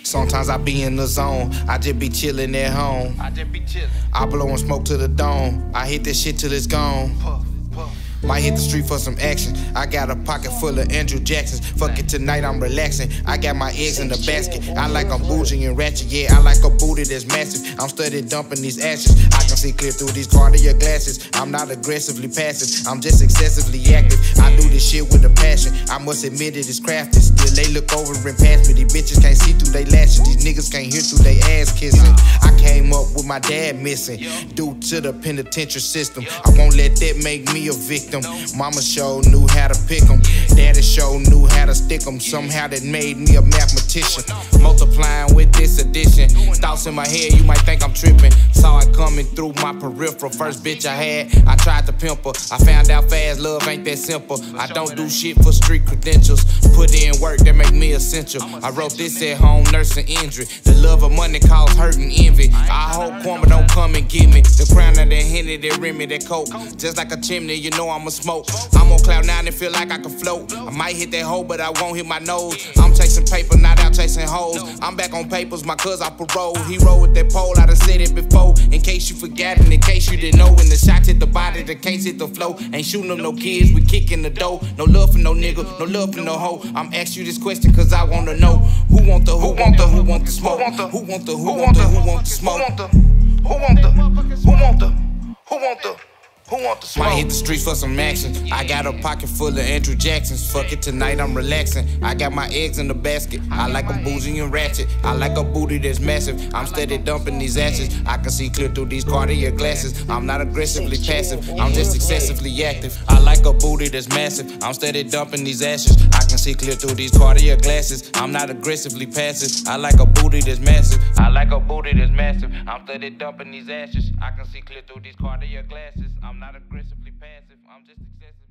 Sometimes I be in the zone, I just be chillin' at home. I blowin' smoke to the dome, I hit that shit till it's gone. Might hit the street for some action. I got a pocket full of Andrew Jacksons. Fuck it, tonight I'm relaxing. I got my eggs in the basket. I like I'm bougie and ratchet. Yeah, I like a booty that's massive. I'm steady dumping these ashes. I can see clear through these Cartier glasses. I'm not aggressively passive, I'm just excessively active. I do this shit with a passion. I must admit it is crafted. Still they look over and pass me. These bitches can't see through they lashes. These niggas can't hear through they ass kissing. I came up with my dad missing due to the penitentiary system. I won't let that make me a victim. Mama sure knew how to pick them. Daddy sure knew how to stick them. Somehow that made me a mathematician. Multiplying with this addition. Thoughts in my head, you might think I'm tripping. Saw it coming through my peripheral. First bitch I had, I tried to pimp her. I found out fast, love ain't that simple. I don't do shit for street credentials. Put in work that make me essential. I wrote this at home, nursing injury. The love of money cause hurt and envy. I hope Kwame don't come and get me. The crown of that Henny, that Remy, that Coke. Just like a chimney, you know I'ma smoke. I'm on cloud 9 and feel like I can float. I might hit that hole, but I won't hit my nose. I'm chasing paper, not out chasing hoes. I'm back on papers, my cuz I parole. He rolled with that pole, I done said it before. In case you forgot and in case you didn't know. When the shots hit the body, the case hit the flow. Ain't shooting up no kids, we kicking the dough. No love for no nigga, no love for no hoe. I'm asking you this question cause I wanna know. Who want the smoke? Who want the smoke? Who want the smoke? Might hit the streets for some action. I got a pocket full of Andrew Jacksons. Fuck it, tonight I'm relaxing. I got my eggs in the basket. I like a bougie and ratchet. I like a booty that's massive. I'm steady dumping these ashes. I can see clear through these Cartier glasses. I'm not aggressively passive, I'm just excessively active. I like a booty that's massive. I'm steady dumping these ashes. I can see clear through these Cartier glasses. I'm not aggressively passive. I like a booty that's massive. I like a booty that's massive. I'm steady dumping these ashes. I can see clear through these Cartier glasses. I'm not aggressively passive, I'm just excessively